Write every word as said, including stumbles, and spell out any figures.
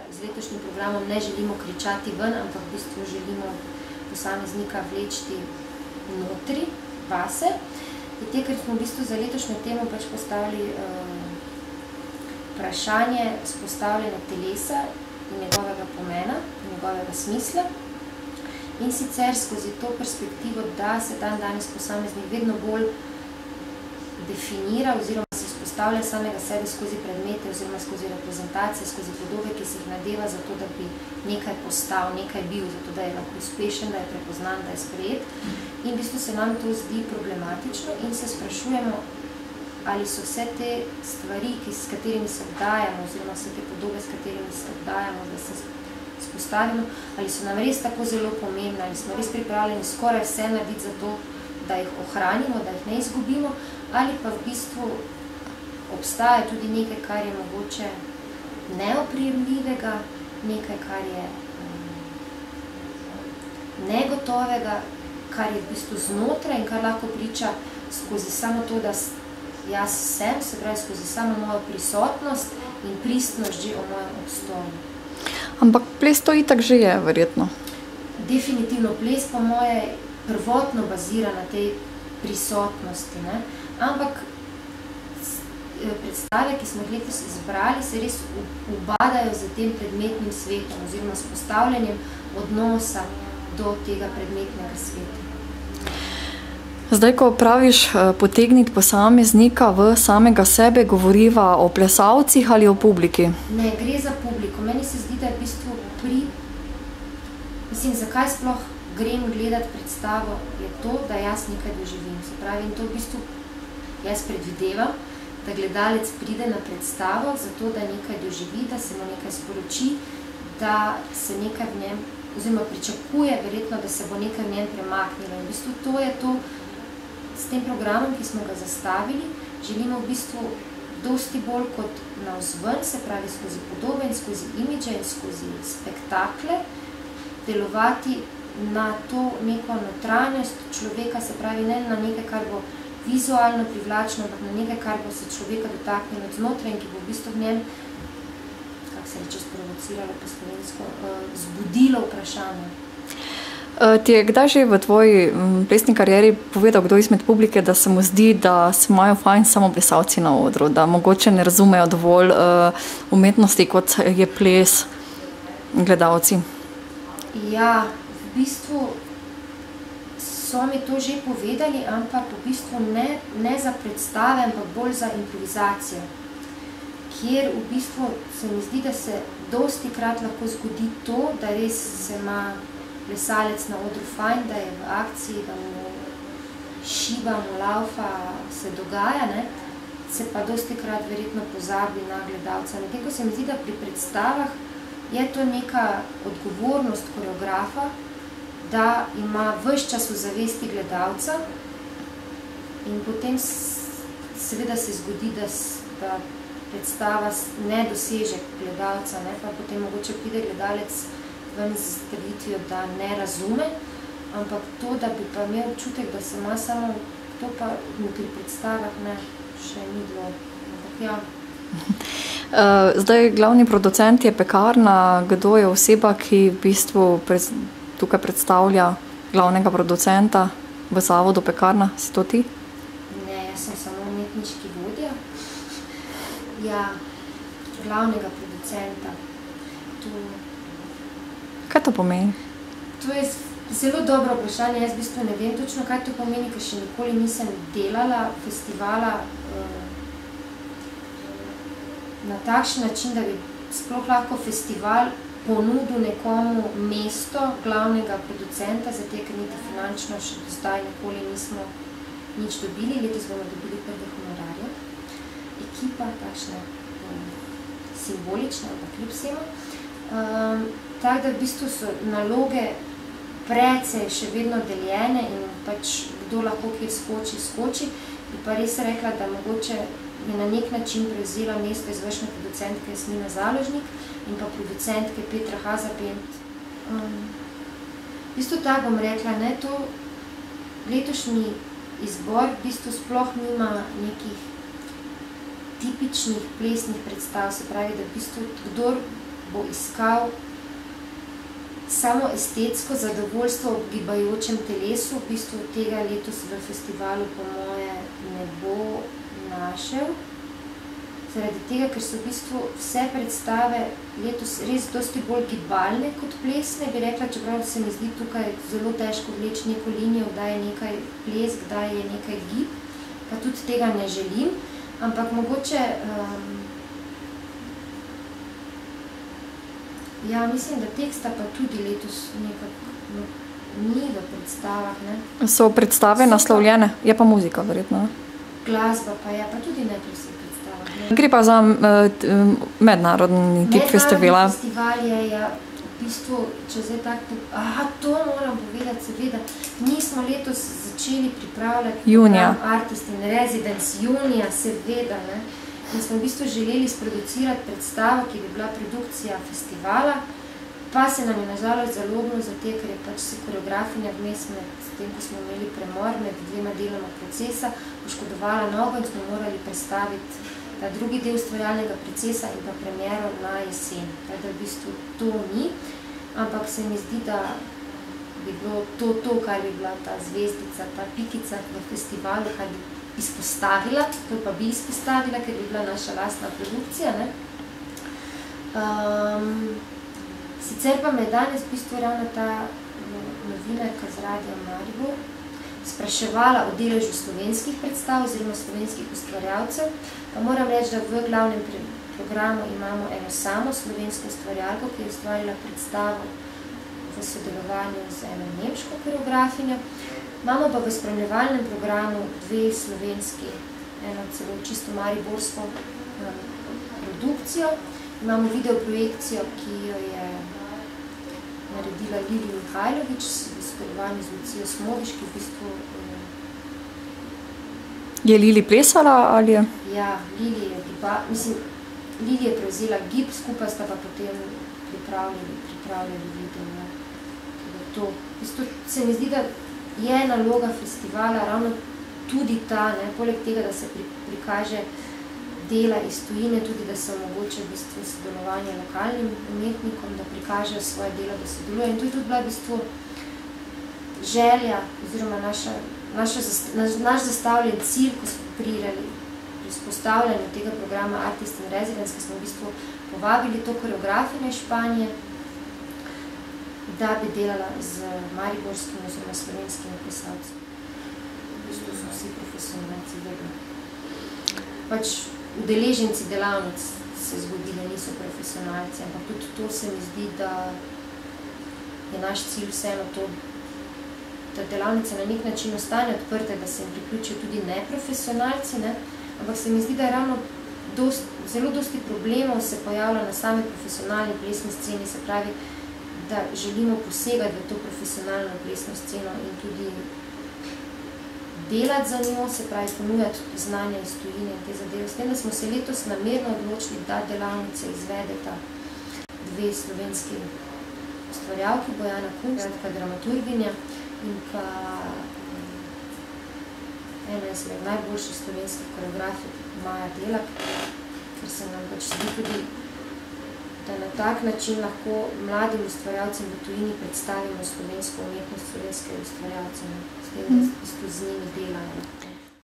z letošnjim programom ne želimo kričati ven, ampak v bistvu želimo posameznika vlečiti notri, vase. Je te, ker smo v bistvu za letošnjo temo pač postavili uh, vprašanje vzpostavljanja telesa in njegovega pomena, in njegovega smisla. In sicer skozi to perspektivo, da se dan danes posameznik vedno bolj definira oziroma se vzpostavlja samega sebe skozi predmete oziroma skozi reprezentacije, skozi podobe, ki se jih nadeva za to, da bi nekaj postal, nekaj bil, zato da je lahko uspešen, da je prepoznan, da je sprejet. In v bistvu se nam to zdi problematično in se sprašujemo, ali so vse te stvari, ki, s katerimi se obdajamo, oziroma vse te podobe, s katerimi se obdajamo, da se spostavimo, ali so nam res tako zelo pomembne, ali smo res pripravljeni skoraj vse narediti za to, da jih ohranimo, da jih ne izgubimo, ali pa v bistvu obstaja tudi nekaj, kar je mogoče neoprijemljivega, nekaj, kar je um, negotovega, kar je v bistvu znotraj in kar lahko priča skozi samo to, da jaz sem, se pravi skozi samo mojo prisotnost in pristnost že o mojem obstoju. Ampak ples to itak že je, verjetno. Definitivno, ples po moje prvotno bazira na tej prisotnosti, ne? Ampak predstave, ki smo jih letos izbrali, se res ubadajo z tem predmetnim svetom oziroma s postavljanjem odnosa do tega predmetnega sveta. Zdaj, ko praviš potegniti posameznika v samega sebe, govoriva o plesalcih ali o publiki? Ne, gre za publiko. Meni se zdi, da je v bistvu pri... Mislim, zakaj sploh grem gledati predstavo, je to, da jaz nekaj doživim. Se pravi, in to v bistvu jaz predvidevam, da gledalec pride na predstavo, zato da nekaj doživi, da se mu nekaj sporoči, da se nekaj v njem, oziroma pričakuje verjetno, da se bo nekaj v njem premaknilo. In v bistvu to je to, s tem programom, ki smo ga zastavili, želimo v bistvu dosti bolj kot navzven, se pravi skozi podobe in skozi imidže in skozi spektakle, delovati na to neko notranjost človeka, se pravi ne na nekaj, kar bo vizualno privlačno, ampak na nekaj, kar bo se človeka dotaknilo od znotraj in ki bo v bistvu v njem, kako se reče, sprovociralo po slovensko, zbudilo vprašanje. Ti je kdaj že v tvoji plesni karieri povedal kdo izmed publike, da se mu zdi, da se imajo fajn samo plesalci na odru, da mogoče ne razumejo dovolj umetnosti, kot je ples gledalci? Ja, v bistvu so mi to že povedali, ampak v bistvu ne, ne za predstave, ampak bolj za improvizacijo, kjer v bistvu se mi zdi, da se dosti krat lahko zgodi to, da res se ima plesalec na odru fajn, da je v akciji, da mu šiba, mu laufa, se dogaja, ne? Se pa dosti krat verjetno pozabi na gledalca. Medtem ko se mi zdi, da pri predstavah je to neka odgovornost koreografa, da ima ves čas v zavesti gledalca in potem seveda se zgodi, da, da predstava ne doseže gledalca, ne? Pa potem mogoče pride gledalec ven z trditvijo, da ne razume, ampak to, da bi pa imel občutek, da se ima samo, to pa pri predstavah ne, še ni bilo. Ampak ja. Zdaj, glavni producent je Pekarna. Kdo je oseba, ki v bistvu tukaj predstavlja glavnega producenta v zavodu Pekarna? Si to ti? Ne, jaz sem samo umetniški vodja. Ja, glavnega producenta. To... Kaj to pomeni? To je zelo dobro vprašanje. Jaz v bistvu ne vem točno, kaj to pomeni, ker še nikoli nisem delala festivala uh, na takšen način, da bi sploh lahko festival ponudil nekomu mesto glavnega producenta, zato ker niti finančno še do zdaj nikoli nismo nič dobili. Letos bomo dobili prve honorarje. Ekipa, takšna um, simbolična, ampak kljub vsemu. Um, tako da v bistvu so naloge precej še vedno deljene in pač kdo lahko kjer skoči, skoči. Bi pa res rekla, da mogoče je na nek način prevzela mesto izvršne producentke Jasmina Založnik in pa producentke Petra Hazapent. Um, v bistvu tako bom rekla, ne, to letošnji izbor v bistvu sploh nima nekih tipičnih plesnih predstav, se pravi, da v bistvu kdor bo iskal samo estetsko zadovoljstvo ob gibajočem telesu, v bistvu tega letos v festivalu po moje ne bo našel. Zaradi tega, ker so v bistvu vse predstave letos res dosti bolj gibalne kot plesne, bi rekla, čeprav se mi zdi tukaj zelo težko vleči neko linijo, kdaj je nekaj ples, kdaj je nekaj gib, pa tudi tega ne želim, ampak mogoče um, ja, mislim, da teksta pa tudi letos nekako no, ni v predstavah, ne. So predstave so naslovljene? Je pa muzika, verjetno, ne? Glasba pa je, pa tudi ne pri vseh predstavah, ne. Gre pa za uh, mednarodni tip festivala. Mednarodni festival je, ja, v bistvu, če zdaj tako, aha, to moram povedati, seveda, mi smo letos začeli pripravljati junija. program Artist in Residence, junija, seveda, ne. In smo v bistvu želeli sproducirati predstavo, ki bi bila produkcija festivala, pa se nam je nažalost zalobno zato, ker je pač se koreografinja vmes med tem, ko smo imeli premor med dvema deloma procesa, poškodovala nogo in smo morali predstaviti ta drugi del ustvarjalnega procesa in pa premiero na jesen. Tako da v bistvu to ni, ampak se mi zdi, da bi bilo to, to, kar bi bila ta zvezdica, ta pikica v festivalu, kar bi izpostavila, to pa bi izpostavila, ker bi bila naša lastna produkcija, ne. Um, sicer pa me je danes v bistvu ravno ta novinarka z Radia Maribor spraševala o deležu slovenskih predstav oziroma slovenskih ustvarjalcev, pa moram reči, da v glavnem programu imamo eno samo slovensko ustvarjalko, ki je ustvarila predstavo v sodelovanju z eno nemško koreografinjo. Imamo pa v spremljevalnem programu dve slovenski, eno celo čisto mariborsko um, produkcijo. Imamo videoprojekcijo, ki jo je naredila Lili Mihajlović v sodelovanju z Lucijo Smodiš, ki v bistvu... Um, je Lili plesala ali je? Ja, Lili je giba, mislim, Lili je prevzela gib, skupaj sta pa potem pripravljali, pripravljali video. Ja. To, v bistvu se mi zdi, da je naloga festivala ravno tudi ta, ne, poleg tega, da se pri, prikaže dela iz tujine, tudi da se omogoče v bistvu sodelovanje lokalnim umetnikom, da prikažejo svoje dela, da sodelujejo. In to je tudi bila v bistvu želja oziroma naša, naša, naš, naš zastavljen cilj, ko smo pri, pri spostavljanju tega programa Artist in Residence, ki smo v bistvu povabili to koreografinjo iz Španije, da bi delala z mariborskimi oziroma slovenskimi plesalci. V bistvu so vsi profesionalci vedno. Pač udeleženci delavnic se zgodi, da niso profesionalci, ampak tudi to se mi zdi, da je naš cilj vseeno to, da delavnice na nek način ostane odprte, da se jim priključijo tudi neprofesionalci, ne? Ampak se mi zdi, da je ravno dost, zelo dosti problemov se pojavlja na sami profesionalni plesni sceni, se pravi, da želimo posegati v to profesionalno plesno sceno in tudi delati za njo, se pravi ponujati znanja iz tujine in te zadeve. S tem, da smo se letos namerno odločili, da delavnice izvedeta dve slovenski ustvarjalki, Bojana Kunc, dramaturginja in pa ena izmed najboljših slovenskih koreografij Maja Delak, ker se nam pač zdi tudi, da na tak način lahko mladim ustvarjalcem v tujini predstavimo slovensko umetnost, slovenske ustvarjalce, s tem, da z njimi delajo.